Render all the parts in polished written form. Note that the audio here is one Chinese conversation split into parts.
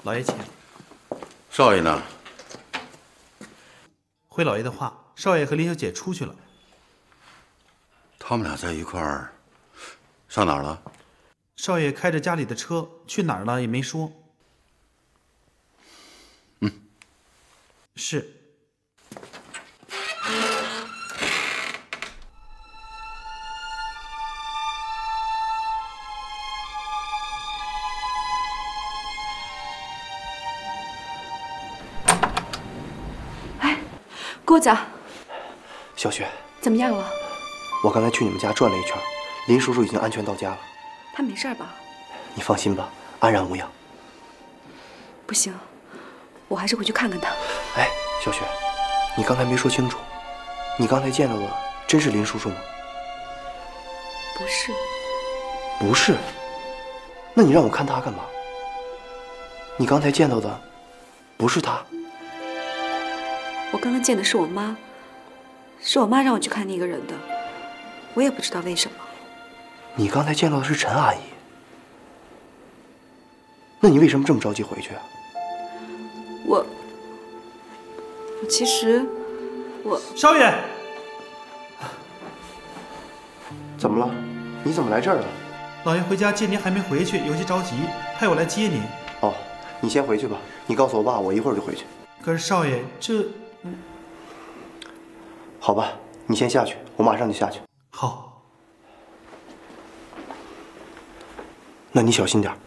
老爷请。 少爷呢？ 回老爷的话，少爷和林小姐出去了。 他们俩在一块儿，上哪儿了？ 少爷开着家里的车去哪儿了也没说。是。 哎，郭子， 小雪， 怎么样了？ 我刚才去你们家转了一圈，林叔叔已经安全到家了。 他没事吧？ 你放心吧，安然无恙。 不行，我还是回去看看他。 哎，小雪，你刚才没说清楚，你刚才见到的真是林叔叔吗？ 不是。 不是？那你让我看他干嘛？你刚才见到的不是他？ 我刚刚见的是我妈，是我妈让我去看那个人的，我也不知道为什么。 你刚才见到的是陈阿姨，那你为什么这么着急回去啊？ 我其实少爷， 怎么了？你怎么来这儿了？ 老爷回家见您还没回去，有些着急，派我来接您。 哦，你先回去吧，你告诉我爸，我一会儿就回去。 可是少爷，这…… 好吧，你先下去，我马上就下去。 好。 那你小心点。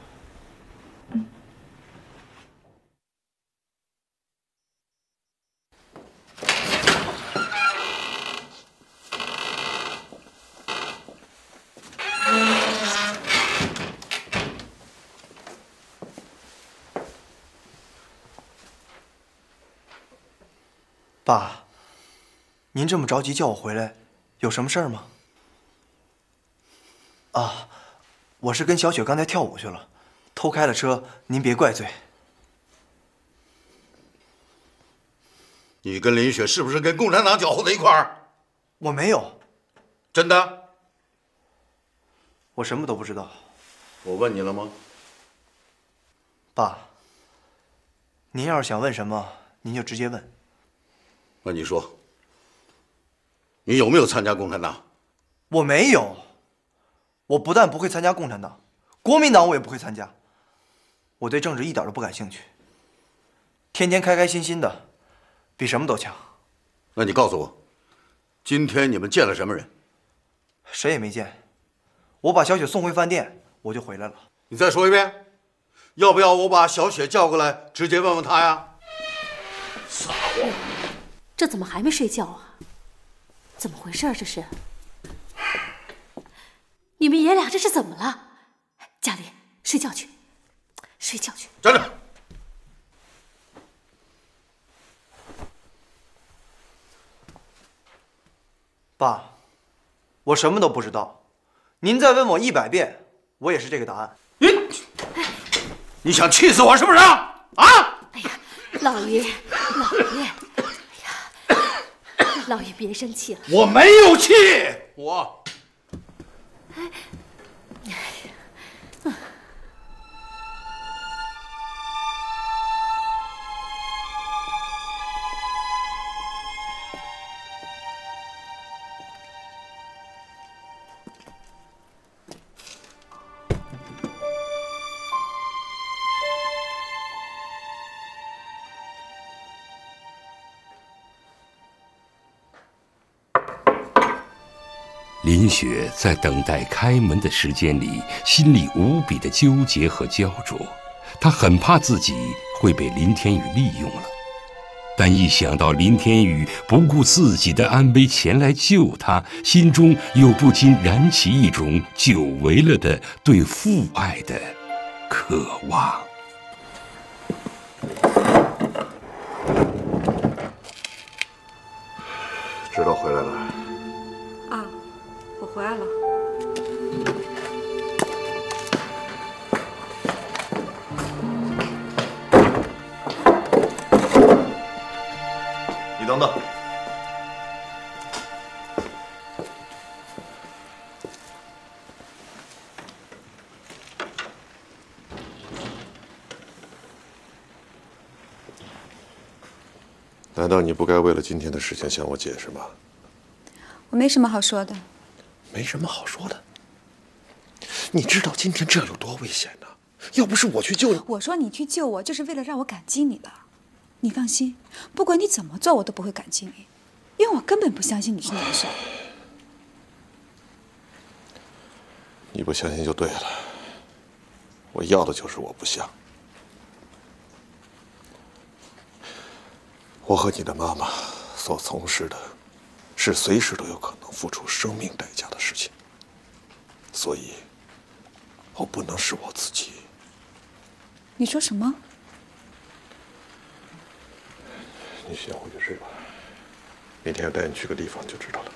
爸，您这么着急叫我回来，有什么事儿吗？啊，我是跟小雪刚才跳舞去了，偷开了车，您别怪罪。 你跟林雪是不是跟共产党搅和在一块儿？ 我没有。 真的？ 我什么都不知道。 我问你了吗？ 爸，您要是想问什么，您就直接问。 那你说，你有没有参加共产党？ 我没有。我不但不会参加共产党，国民党我也不会参加。我对政治一点都不感兴趣。天天开开心心的，比什么都强。 那你告诉我，今天你们见了什么人？ 谁也没见。我把小雪送回饭店，我就回来了。 你再说一遍，要不要我把小雪叫过来，直接问问她呀？撒谎！ 这怎么还没睡觉啊？怎么回事这是？你们爷俩这是怎么了？嘉玲，睡觉去，睡觉去。 站着！ 爸，我什么都不知道。您再问我100遍，我也是这个答案。 你想气死我是不是啊？ 哎呀，老爷，哎呀，老爷别生气了。 我没有气，我。 林雪在等待开门的时间里，心里无比的纠结和焦灼。她很怕自己会被林天宇利用了，但一想到林天宇不顾自己的安危前来救她，心中又不禁燃起一种久违了的对父爱的渴望。 知道回来了。 啊，我回来了。 你等等。 难道你不该为了今天的事情向我解释吗？ 我没什么好说的。 没什么好说的。你知道今天这有多危险呢？要不是我去救你， 我说你去救我，就是为了让我感激你的。你放心，不管你怎么做，我都不会感激你，因为我根本不相信你是难受。 你不相信就对了。我要的就是我不像。我和你的妈妈所从事的，是随时都有可能付出生命代价的事情，所以，我不能是我自己。 你说什么？ 你先回去睡吧，明天要带你去个地方就知道了。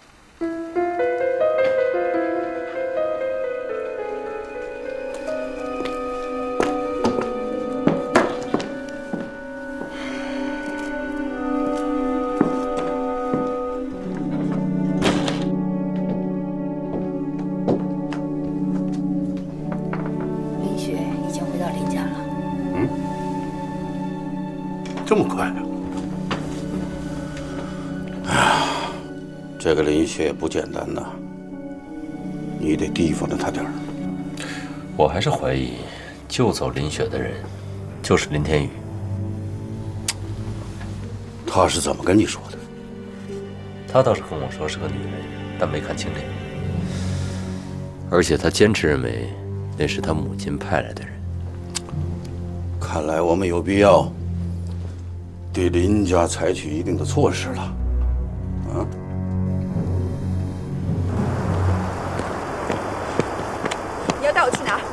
林雪已经回到林家了。 这么快啊？ 这个林雪不简单呐，你得提防着他点儿。 我还是怀疑救走林雪的人就是林天宇。 他是怎么跟你说的？ 他倒是跟我说是个女人，但没看清脸。而且他坚持认为那是他母亲派来的人。 看来我们有必要对林家采取一定的措施了。啊？ 你要带我去哪儿？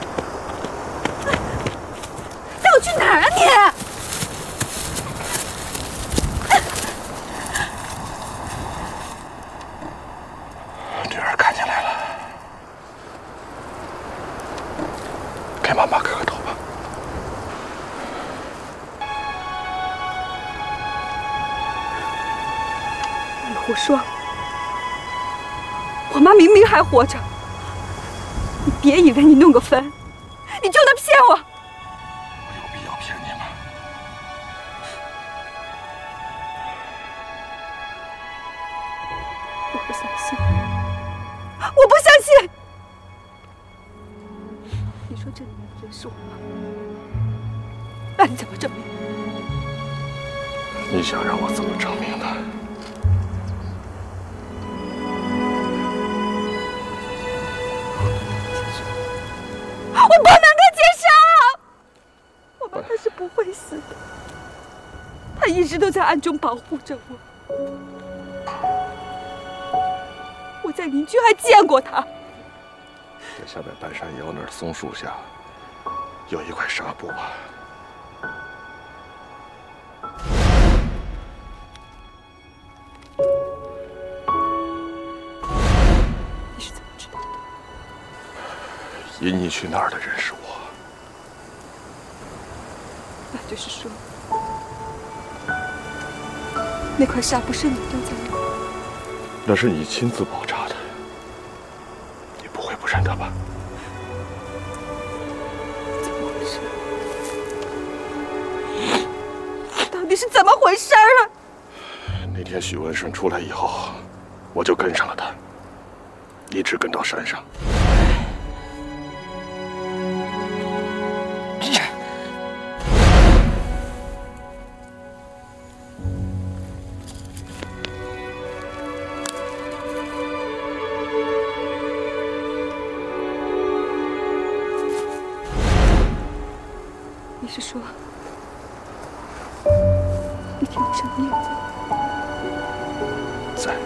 带我去哪儿啊你？ 女儿看见来了，给妈妈磕个头吧。 你胡说！我妈明明还活着，你别以为你弄个坟，你就能骗我！ 我有必要骗你吗？ 我不相信，我不相信！你说这里面的人是我妈，那你怎么证明？ 你想让我怎么证明呢？ 我不能够接受！我妈她是不会死的，她一直都在暗中保护着我。我在邻居还见过她。 在下面半山腰那儿松树下，有一块纱布吧。 你是怎么知道的？ 引你去那儿的人是我。 那就是说，那块纱布是你丢在那儿？ 那是你亲自包扎的，你不会不认得吧？ 怎么回事？到底是怎么回事啊？ 那天许文顺出来以后，我就跟上了他，一直跟到山上。 你是说，你天上的燕子在？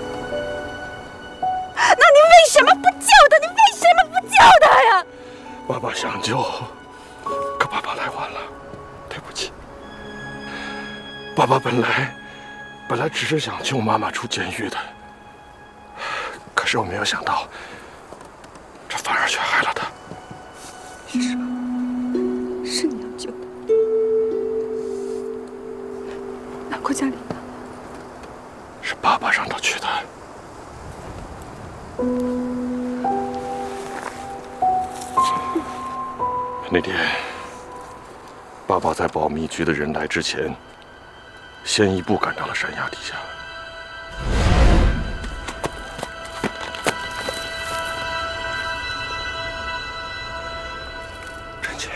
那你为什么不救他？你为什么不救他呀？ 爸爸想救，可爸爸来晚了，对不起。爸爸本来只是想救妈妈出监狱的，可是我没有想到，这反而却害了他。 你说，是你要救他？那郭嘉玲呢？ 是爸爸让他去的。那天，爸爸在保密局的人来之前， 先一步赶到了山崖底下。臣妾，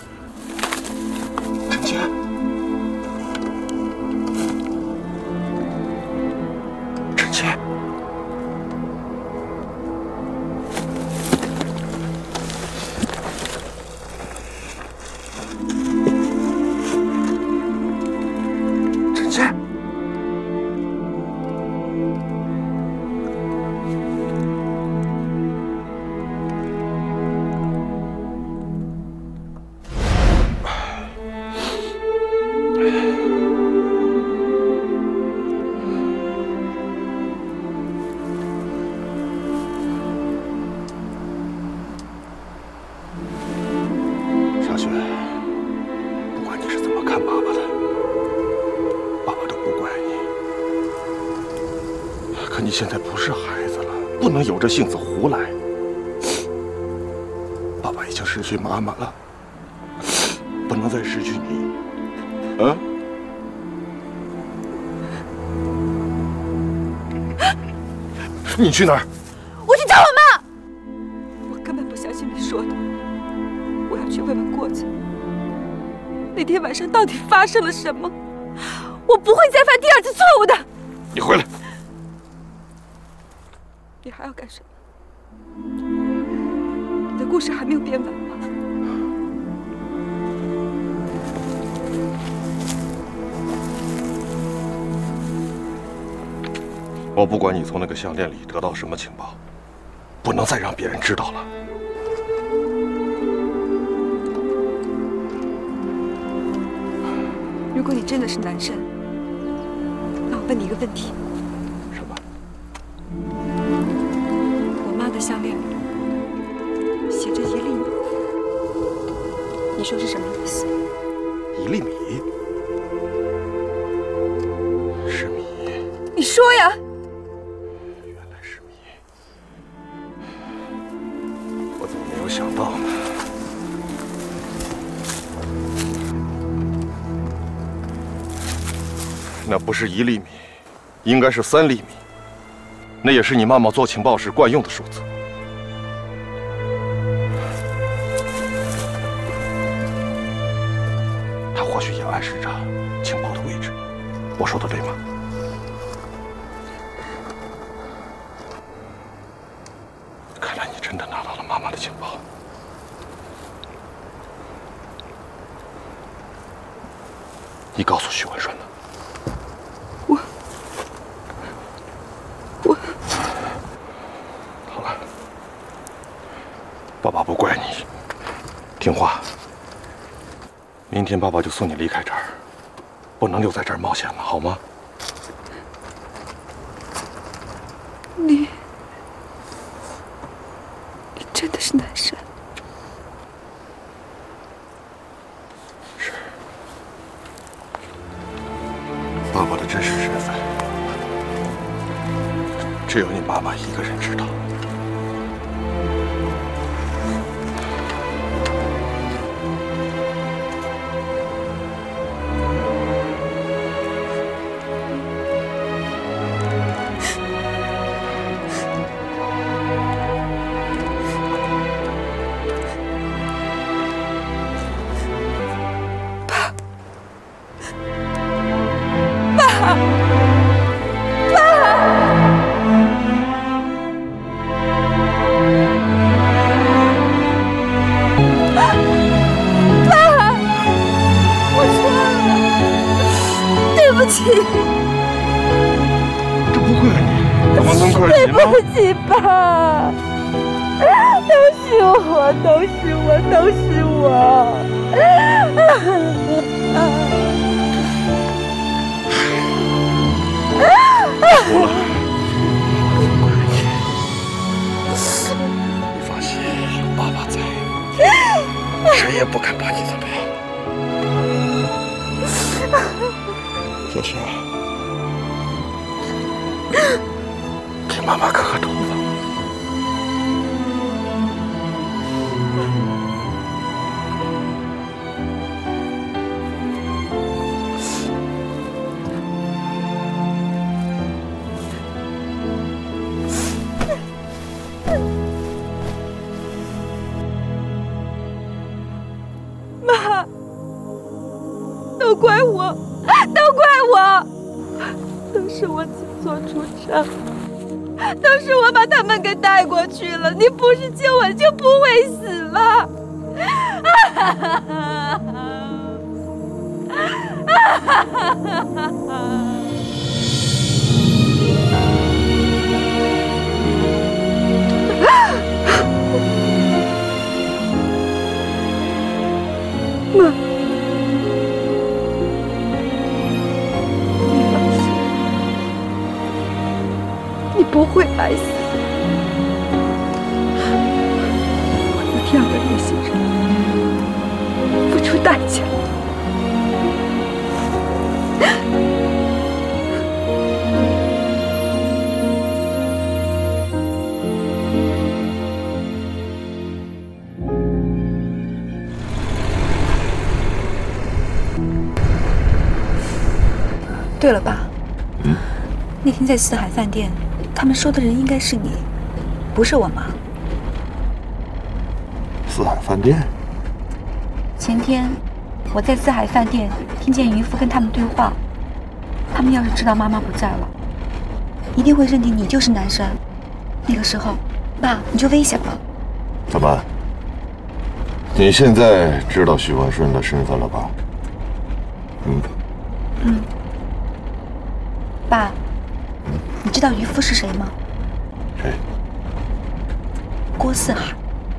臣妾，臣妾。 小雪，不管你是怎么看爸爸的，爸爸都不怪你。可你现在不是孩子了，不能有这性子胡来。爸爸已经失去妈妈了，不能再失去你。啊？你去哪儿？ 我去找我妈。我根本不相信你说的。我要去问问郭子，那天晚上到底发生了什么？我不会再犯第二次错误的。 你回来。 你还要干什么？你的故事还没有编完吗？ 我不管你从那个项链里得到什么情报，不能再让别人知道了。 如果你真的是男神，那我问你一个问题： 什么？ 我妈的项链里写着1粒米，你说是什么意思 ？1粒米？是米？ 你说呀！ 没有想到呢，那不是1粒米，应该是3粒米。那也是你妈妈做情报时惯用的数字。它或许也暗示着情报的位置。我说的对吗？ 真的拿到了妈妈的情报，你告诉许文顺了？我好了，爸爸不怪你，听话。明天爸爸就送你离开这儿，不能留在这儿冒险了，好吗？ 你真的是男神。 是。爸爸的真实身份，只有你爸爸一个人知道。这不怪你，怎么能怪你呢？ 对不起，爸，都是我，都是我，都是我。 哭了，不怪你。你放心，有爸爸在，谁也不敢把你怎么样。小雪，给妈妈磕个头吧。 都怪我，都怪我，都是我自作主张，都是我把他们给带过去了。你不是救我就不会死了。妈，你放心，你不会白死。我一定要为那些人付出代价。对了，爸，那天在四海饭店，他们说的人应该是你，不是我妈。 四海饭店？ 前天我在四海饭店听见渔夫跟他们对话，他们要是知道妈妈不在了，一定会认定你就是南山。那个时候，爸你就危险了。 怎么？你现在知道许文顺的身份了吧？ 爸，你知道渔夫是谁吗？ 谁？ 郭四海。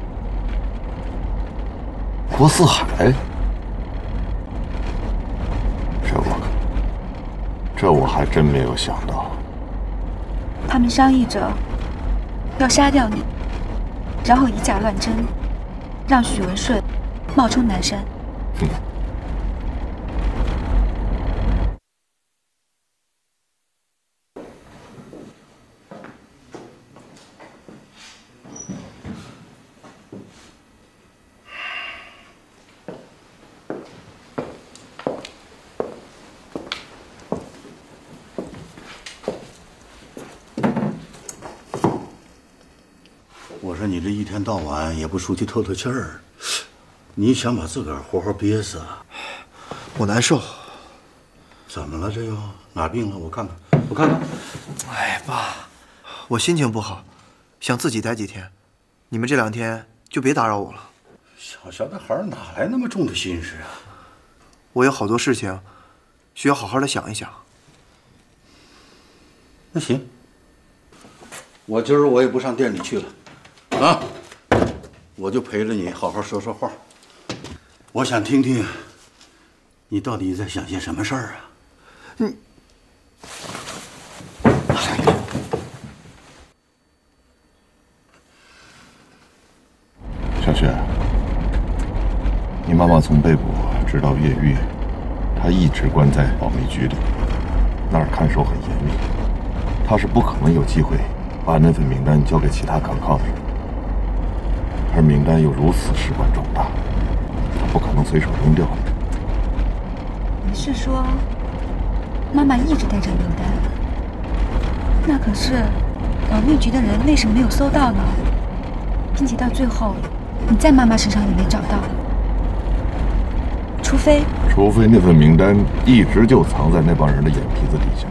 郭四海？这我还真没有想到。 他们商议着要杀掉你，然后以假乱真，让许文顺冒充南山。 我说你这一天到晚也不出去透透气儿，你想把自个儿活活憋死啊？ 我难受。 怎么了？这又哪病了？我看看。 哎，爸，我心情不好，想自己待几天。你们这2天就别打扰我了。 小的孩哪来那么重的心事啊？ 我有好多事情需要好好的想一想。 那行，我今儿我也不上店里去了。啊，我就陪着你好好说说话。我想听听，你到底在想些什么事儿啊？ 小雪，你妈妈从被捕直到越狱，她一直关在保密局里，那儿看守很严密，她是不可能有机会把那份名单交给其他可靠的人。而名单又如此事关重大，他不可能随手扔掉。 你是说，妈妈一直带着名单？那可是保密局的人为什么没有搜到呢？并且到最后，你在妈妈身上也没找到。除非那份名单一直就藏在那帮人的眼皮子底下。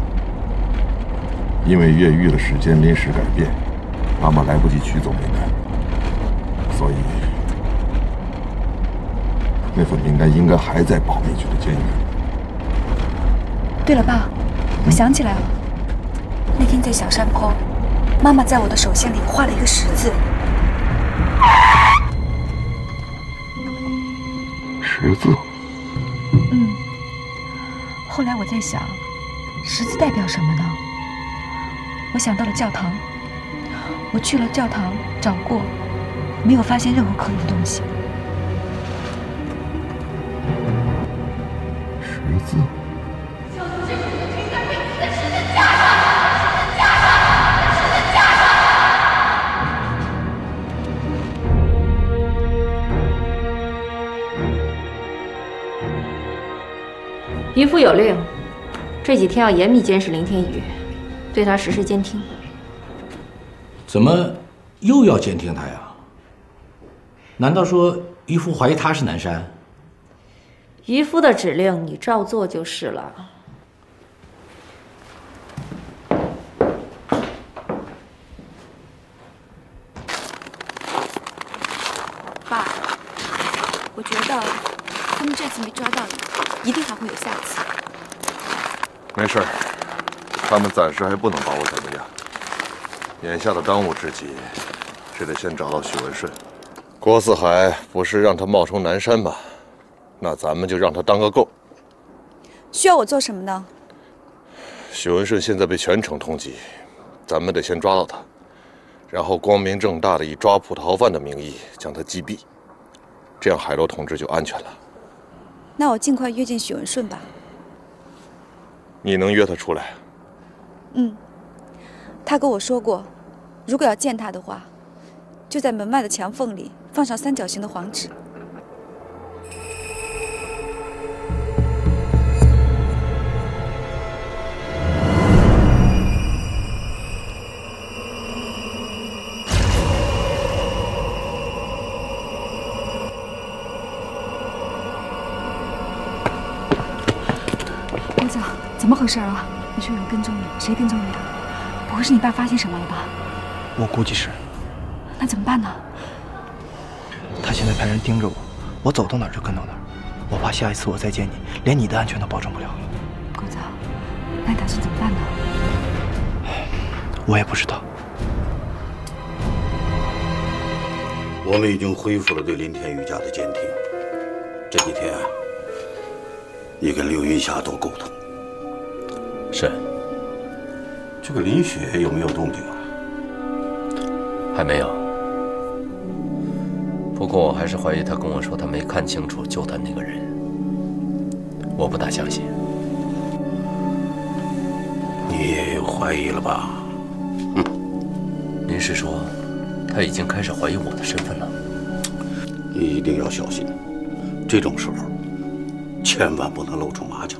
因为越狱的时间临时改变，妈妈来不及取走名单。所以，那份名单应该还在保密局的监狱里。 对了，爸，我想起来了，那天在小山坡，妈妈在我的手心里画了一个十字。 十字？ 后来我在想，十字代表什么呢？我想到了教堂，我去了教堂找过。没有发现任何可疑的东西。 十字。 渔夫有令，这几天要严密监视林天宇，对他实施监听。 怎么又要监听他呀？难道说渔夫怀疑他是南山？ 渔夫的指令你照做就是了。 爸，我觉得他们这次没抓到你，一定还会有下次。 没事儿，他们暂时还不能把我怎么样。眼下的当务之急是得先找到许文顺。郭四海不是让他冒充南山吗？那咱们就让他当个够。 需要我做什么呢？ 许文顺现在被全城通缉，咱们得先抓到他，然后光明正大的以抓捕逃犯的名义将他击毙，这样海螺同志就安全了。 那我尽快约见许文顺吧。 你能约他出来？ 嗯，他跟我说过，如果要见他的话，就在门外的墙缝里放上三角形的黄纸。 郭子，怎么回事啊？你说有人跟踪你，谁跟踪你啊？不会是你爸发现什么了吧？ 我估计是。 那怎么办呢？ 他现在派人盯着我，我走到哪儿就跟到哪儿。我怕下一次我再见你，连你的安全都保证不了。 郭子，那你打算怎么办呢？ 我也不知道。 我们已经恢复了对林天宇家的监听。这几天啊，你跟刘云霞多沟通。 是。 这个林雪有没有动静啊？ 还没有。不过我还是怀疑他跟我说他没看清楚救他那个人，我不大相信。 你也有怀疑了吧？ 您是说他已经开始怀疑我的身份了？ 你一定要小心，这种时候千万不能露出马脚。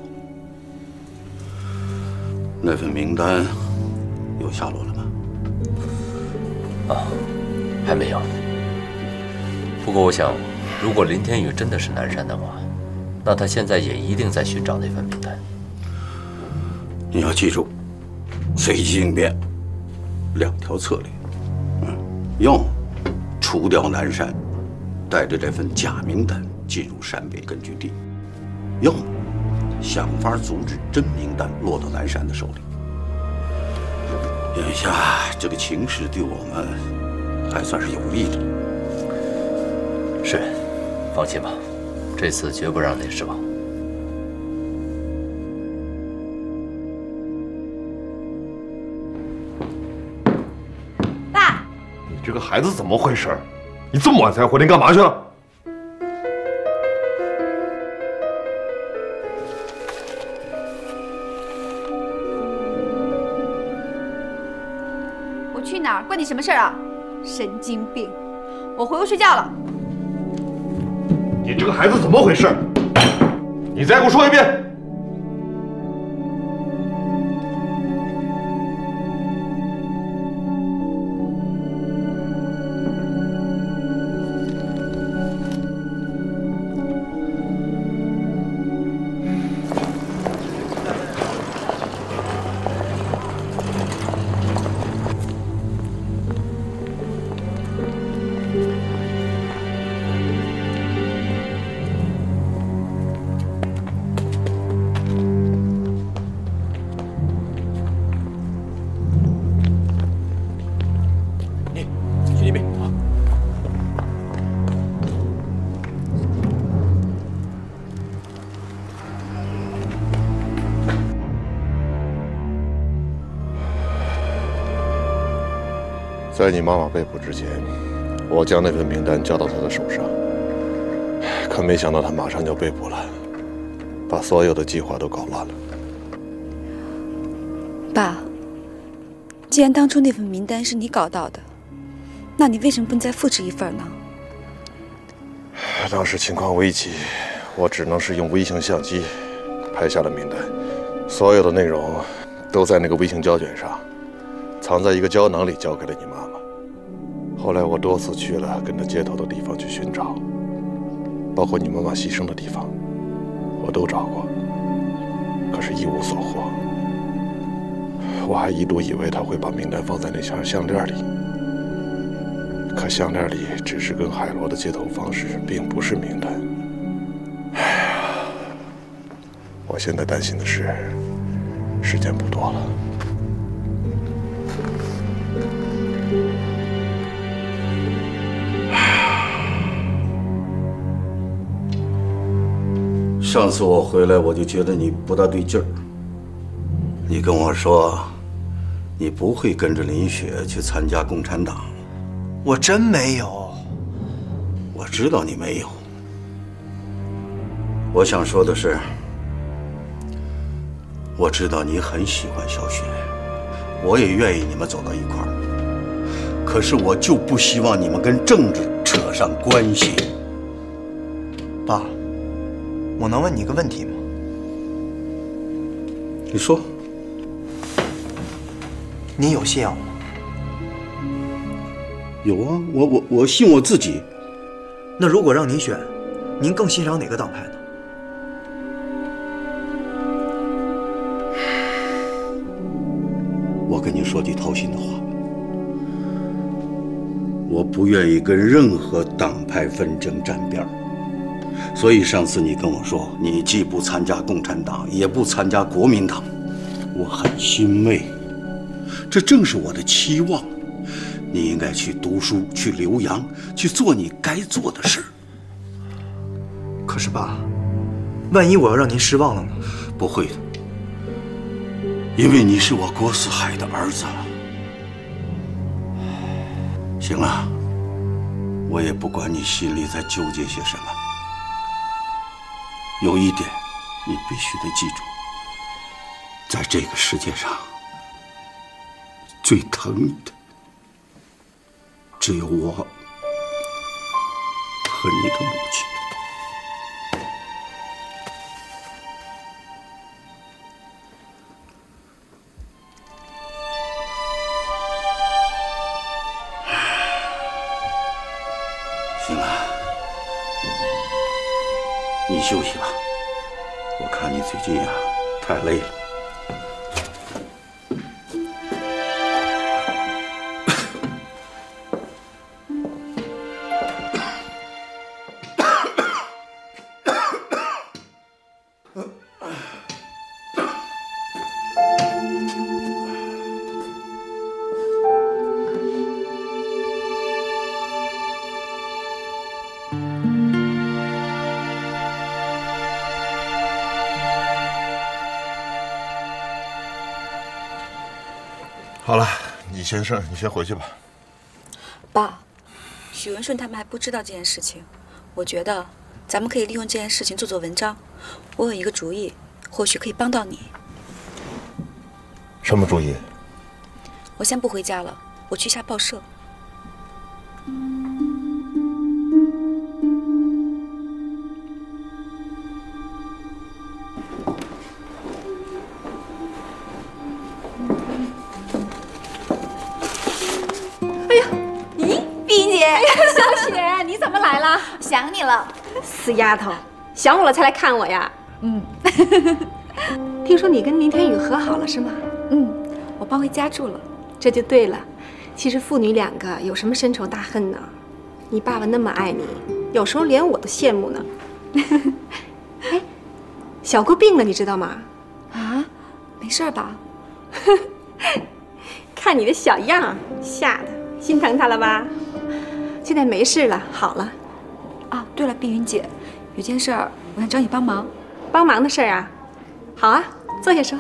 那份名单有下落了吗？ 啊，还没有。不过我想，如果林天宇真的是南山的话，那他现在也一定在寻找那份名单。 你要记住，随机应变，两条策略。要么除掉南山，带着这份假名单进入陕北根据地；要么想法阻止真名单落到南山的手里。眼下这个情势对我们还算是有利的。 是，放心吧，这次绝不让您失望。 爸， 你这个孩子怎么回事？你这么晚才回来，你干嘛去了？ 我去哪儿关你什么事儿啊？神经病！我回屋睡觉了。 你这个孩子怎么回事？你再给我说一遍！在你妈妈被捕之前，我将那份名单交到她的手上，可没想到她马上就被捕了，把所有的计划都搞乱了。 爸，既然当初那份名单是你搞到的，那你为什么不再复制一份呢？ 当时情况危急，我只能是用微型相机拍下了名单，所有的内容都在那个微型胶卷上，藏在一个胶囊里，交给了你妈妈。后来我多次去了跟着接头的地方去寻找，包括你妈妈牺牲的地方， 我都找过，可是一无所获。我还一度以为他会把名单放在那条项链里，可项链里只是跟海螺的接头方式，并不是名单。哎呀，我现在担心的是，时间不多了。 上次我回来，我就觉得你不大对劲儿。你跟我说，你不会跟着林雪去参加共产党。 我真没有。 我知道你没有。我想说的是，我知道你很喜欢小雪，我也愿意你们走到一块儿。可是我就不希望你们跟政治扯上关系。 爸，我能问你一个问题吗？ 你说。 你有信仰吗？ 有啊，我信我自己。 那如果让您选，您更欣赏哪个党派呢？ 我跟你说句掏心的话，我不愿意跟任何党派纷争沾边儿。所以上次你跟我说，你既不参加共产党，也不参加国民党，我很欣慰。这正是我的期望。你应该去读书，去留洋，去做你该做的事。 可是爸，万一我要让您失望了呢？ 不会的，因为你是我郭四海的儿子。行了，我也不管你心里在纠结些什么。有一点，你必须得记住，在这个世界上，最疼你的只有我和你的母亲。行了，你休息吧，我看你最近呀太累了。 好了，你先回去吧。 爸，许文顺他们还不知道这件事情，我觉得咱们可以利用这件事情做文章。我有一个主意，或许可以帮到你。 什么主意？ 我先不回家了，我去一下报社。 小雪，你怎么来了？想你了。死丫头，想我了才来看我呀？听说你跟林天宇和好了是吗？ 我搬回家住了。 这就对了。其实父女两个有什么深仇大恨呢？你爸爸那么爱你，有时候连我都羡慕呢。哎，小姑病了，你知道吗？ 啊，没事吧？ 看你的小样，吓得心疼她了吧？现在没事了，好了。 啊，对了，碧云姐，有件事儿我想找你帮忙。 帮忙的事儿啊？好啊，坐下说。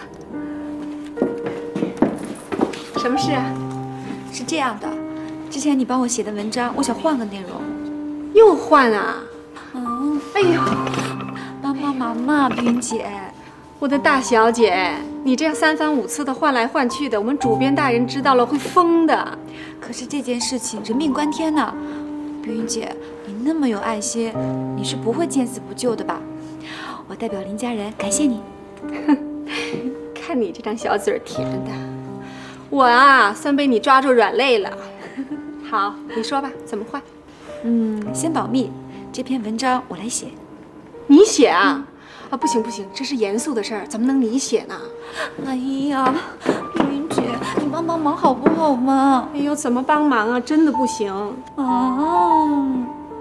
什么事啊？ 是这样的，之前你帮我写的文章，我想换个内容。 又换啊？哎呦， 帮帮忙嘛，碧云姐。 我的大小姐，你这样3番5次的换来换去的，我们主编大人知道了会疯的。 可是这件事情人命关天呢，碧云姐，你那么有爱心，你是不会见死不救的吧？我代表林家人感谢你。 看你这张小嘴甜的，我啊算被你抓住软肋了。好，你说吧，怎么换？ 先保密，这篇文章我来写。 你写啊？ 啊，不行不行，这是严肃的事儿，怎么能理解呢？ 哎呀，云姐，你帮帮忙好不好嘛？ 哎呦，怎么帮忙啊？真的不行啊！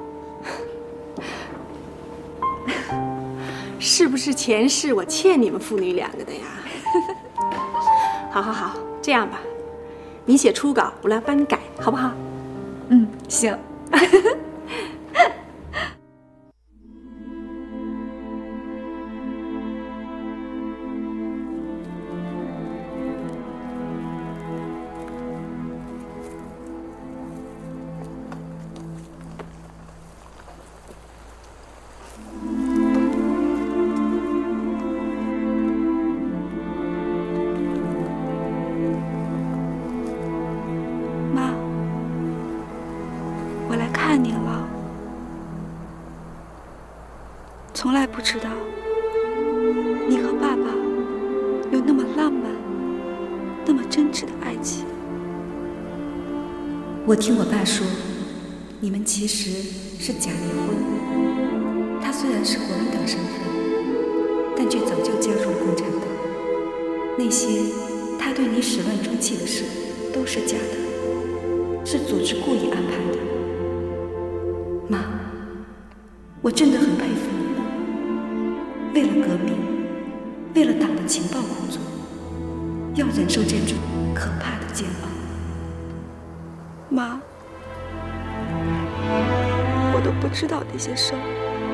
是不是前世我欠你们父女两个的呀？好好好，这样吧，你写初稿，我来帮你改，好不好？ 嗯，行。 从来不知道你和爸爸有那么浪漫、那么真挚的爱情。 我听我爸说，你们其实是假离婚。他虽然是国民党身份，但却早就加入共产党。那些他对你始乱终弃的事都是假的，是组织故意安排的。妈，我真的很佩服你。为了革命，为了党的情报工作，要忍受这种可怕的煎熬。 妈，我都不知道那些事儿，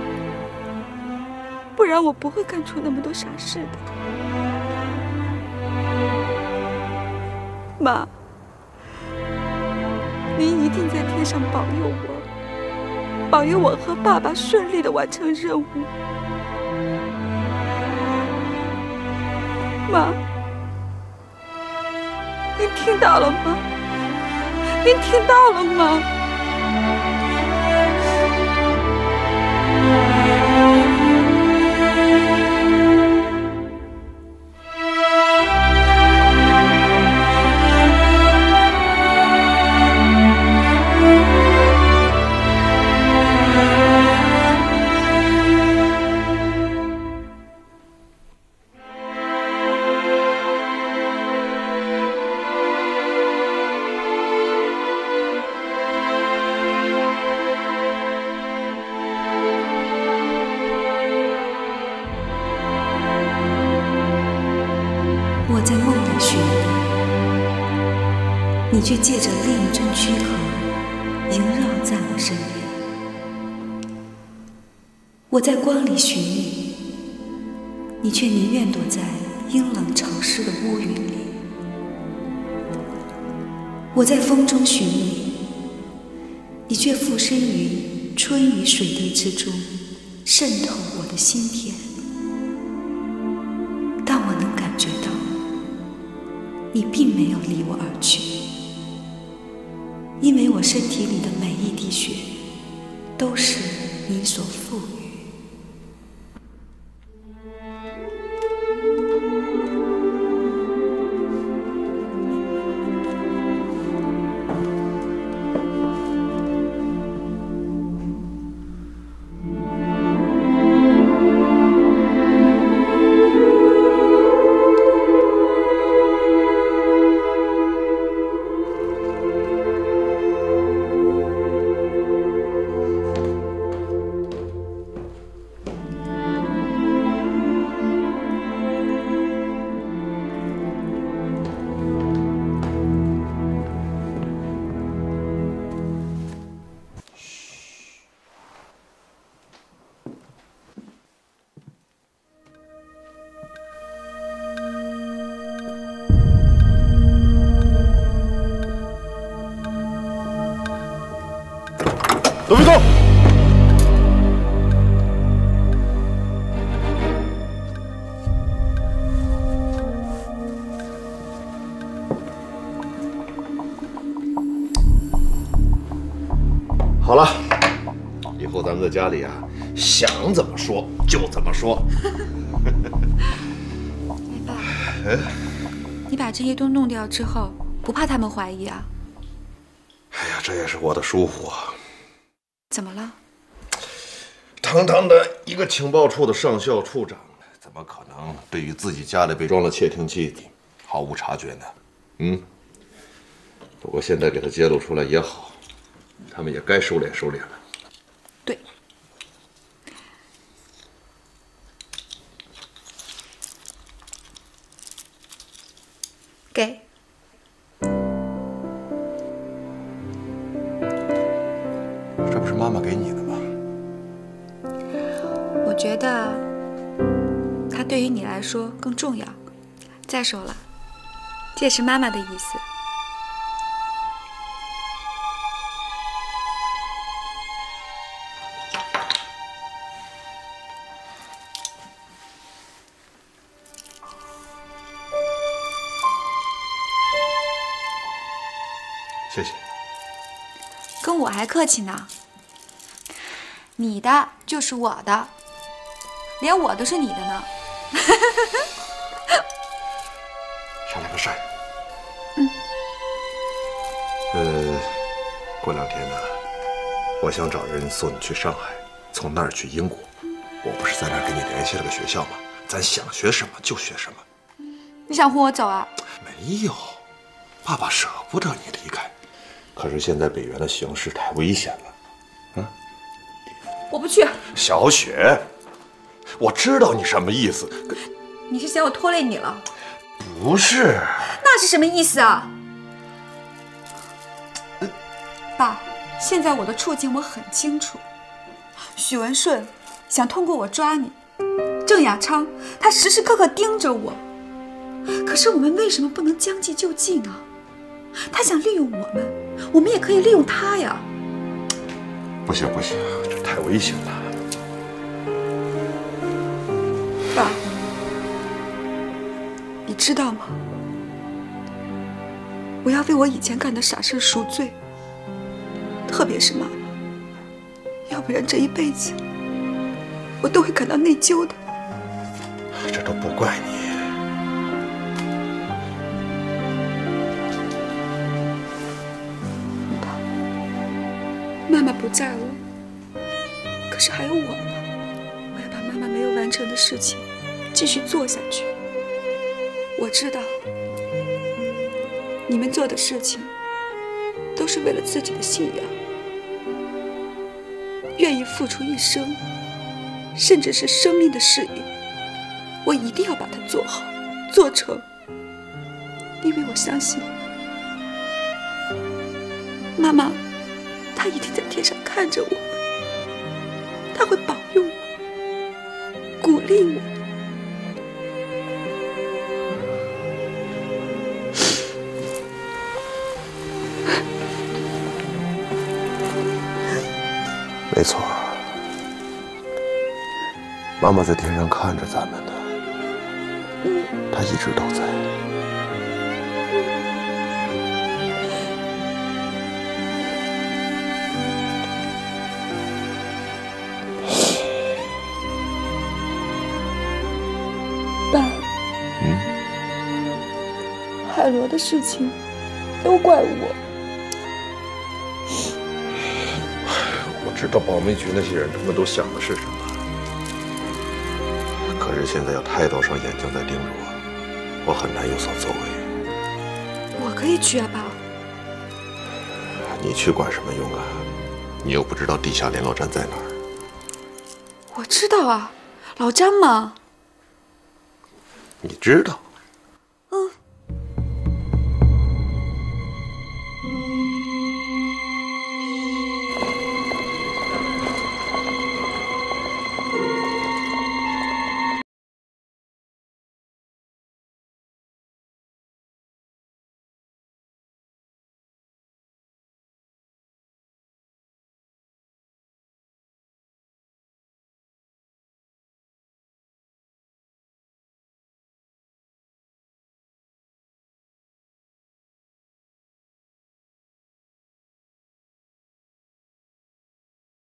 不然我不会干出那么多傻事的。妈，您一定在天上保佑我，保佑我和爸爸顺利地完成任务。妈，您听到了吗？您听到了吗？ 我在梦里许愿，你却借着另一阵躯壳萦绕在我身边。我在光里寻你，你却宁愿躲在阴冷潮湿的乌云里。我在风中寻你，你却附身于春雨水滴之中，渗透我的心田。但我能感觉到你并没有离我而去，因为我身体里的每一滴血都是你所赋予。 都别动！ 好了，以后咱们在家里啊，想怎么说就怎么说。 爸，你把这些都弄掉之后，不怕他们怀疑啊？ 哎呀，这也是我的疏忽啊。 怎么了？ 堂堂的一个情报处的上校处长，怎么可能对于自己家里被装了窃听器毫无察觉呢？不过现在给他揭露出来也好，他们也该收敛收敛了。 对。给。 这不是妈妈给你的吗？ 我觉得它对于你来说更重要。再说了，这也是妈妈的意思。 谢谢。 跟我还客气呢。你的就是我的，连我都是你的呢。 上来个事儿。过2天呢，我想找人送你去上海，从那儿去英国。我不是在那儿给你联系了个学校吗？咱想学什么就学什么。 你想轰我走啊？ 没有，爸爸舍不得你离开。可是现在北原的形势太危险了， 我不去。 小雪，我知道你什么意思。 你是嫌我拖累你了？ 不是。 那是什么意思啊？爸，现在我的处境我很清楚。许文顺想通过我抓你，郑亚昌他时时刻刻盯着我。可是我们为什么不能将计就计呢？他想利用我们，我们也可以利用他呀。 不行不行，这太危险了。 爸，你知道吗？我要为我以前干的傻事赎罪，特别是妈妈，要不然这一辈子我都会感到内疚的。 这都不怪你。 妈妈不在了，可是还有我呢。我要把妈妈没有完成的事情继续做下去。我知道你们做的事情都是为了自己的信仰，愿意付出一生，甚至是生命的事业。我一定要把它做好做成，因为我相信妈妈他一定在天上看着我们，他会保佑我，鼓励我。 没错，妈妈在天上看着咱们呢，她一直都在。 海螺的事情都怪我。 我知道保密局那些人他们都想的是什么，可是现在有太多双眼睛在盯着我，我很难有所作为。 我可以去啊，爸。 你去管什么用啊？你又不知道地下联络站在哪儿。 我知道啊，老张嘛。 你知道？